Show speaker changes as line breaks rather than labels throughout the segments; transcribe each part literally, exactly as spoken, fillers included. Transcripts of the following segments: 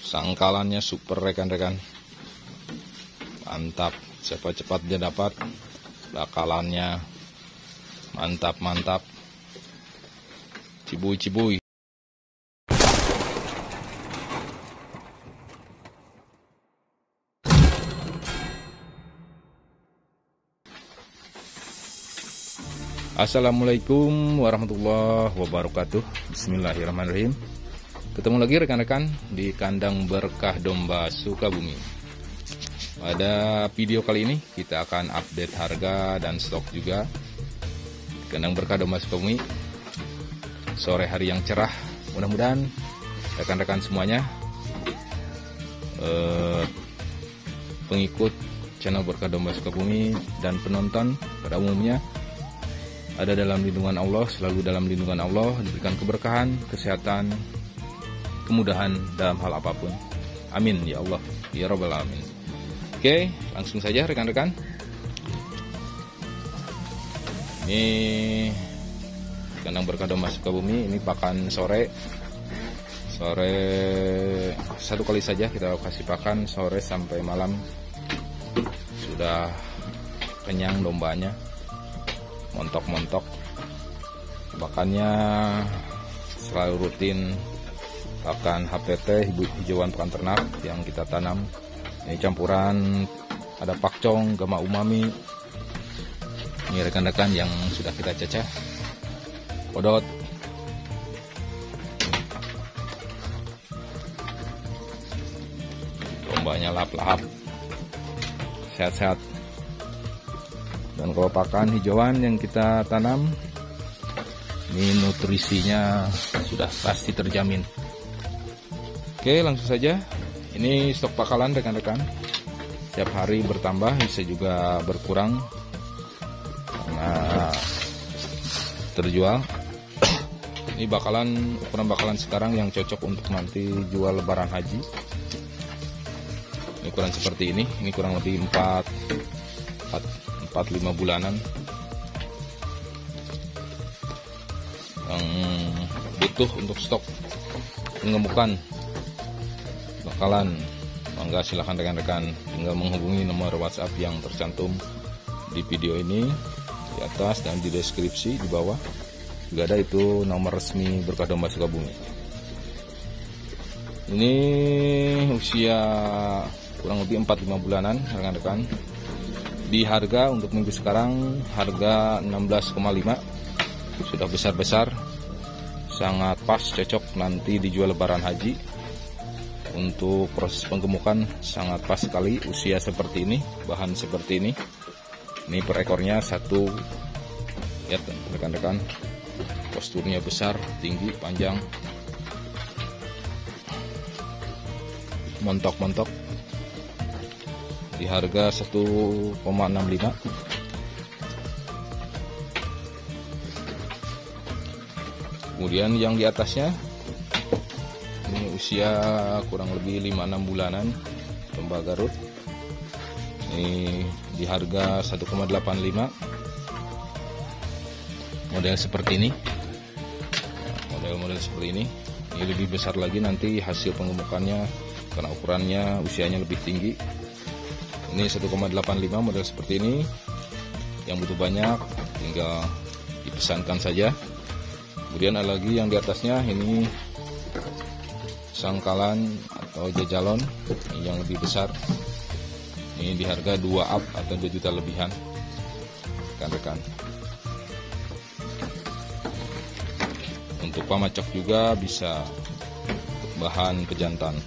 Sangkalannya super rekan-rekan. Mantap. Siapa cepat dia dapat. Bakalannya mantap-mantap. Cibuy-cibuy. Assalamualaikum warahmatullahi wabarakatuh. Bismillahirrahmanirrahim. Ketemu lagi rekan-rekan di kandang berkah domba Sukabumi. Pada video kali ini kita akan update harga dan stok juga kandang berkah domba Sukabumi. Sore hari yang cerah, mudah-mudahan rekan-rekan semuanya eh, pengikut channel berkah domba Sukabumi dan penonton pada umumnya ada dalam lindungan Allah, selalu dalam lindungan Allah, diberikan keberkahan, kesehatan, kemudahan dalam hal apapun. Amin ya Allah, ya Rabbal Alamin. Oke, langsung saja rekan-rekan. Ini kandang berkah domba Sukabumi, ini pakan sore. Sore satu kali saja kita kasih pakan sore sampai malam. Sudah kenyang dombanya. Montok-montok. Pakannya selalu rutin pakan H P T, hijauan pakan ternak yang kita tanam. Ini campuran ada pakcong, gama umami. Ini rekan-rekan yang sudah kita cecah. Kodot. Dombanya lap-lap. Sehat-sehat. Dan kalau pakan hijauan yang kita tanam, ini nutrisinya sudah pasti terjamin. Oke, langsung saja. Ini stok pakalan rekan-rekan. Setiap hari bertambah, bisa juga berkurang karena terjual. Ini bakalan, ukuran bakalan sekarang yang cocok untuk nanti jual lebaran haji. Ini ukuran seperti ini. Ini kurang lebih empat empat lima bulanan yang butuh untuk stok pengemukan bakalan. Mangga silahkan rekan-rekan tinggal menghubungi nomor WhatsApp yang tercantum di video ini di atas dan di deskripsi di bawah juga ada, itu nomor resmi berkah domba Sukabumi. Ini usia kurang lebih empat lima bulanan rekan-rekan. Di harga untuk minggu sekarang harga enam belas koma lima, sudah besar-besar, sangat pas, cocok nanti dijual lebaran haji. Untuk proses penggemukan sangat pas sekali, usia seperti ini, bahan seperti ini. Ini per ekornya satu, lihat rekan-rekan, posturnya besar, tinggi, panjang, montok-montok. Di harga satu koma enam lima. Kemudian yang di atasnya ini usia kurang lebih lima enam bulanan, domba Garut. Ini di harga satu koma delapan lima. Model seperti ini. Model-model seperti ini. Ini lebih besar lagi nanti hasil pengemukannya karena ukurannya usianya lebih tinggi. Ini satu koma delapan lima model seperti ini. Yang butuh banyak tinggal dipesankan saja. Kemudian ada lagi yang di atasnya, ini sangkalan atau jajalon yang lebih besar. Ini di harga dua up atau dua juta lebihan rekan-rekan. Untuk pamacok juga bisa bahan pejantan.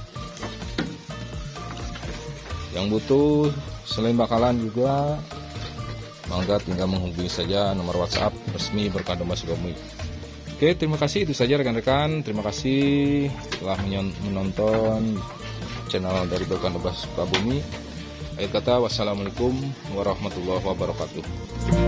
Yang butuh selain bakalan juga, mangga tinggal menghubungi saja nomor WhatsApp resmi berkah domba Sukabumi. Oke, terima kasih, itu saja rekan-rekan. Terima kasih telah menonton channel dari berkah domba Sukabumi. Akhir kata, wassalamualaikum warahmatullahi wabarakatuh.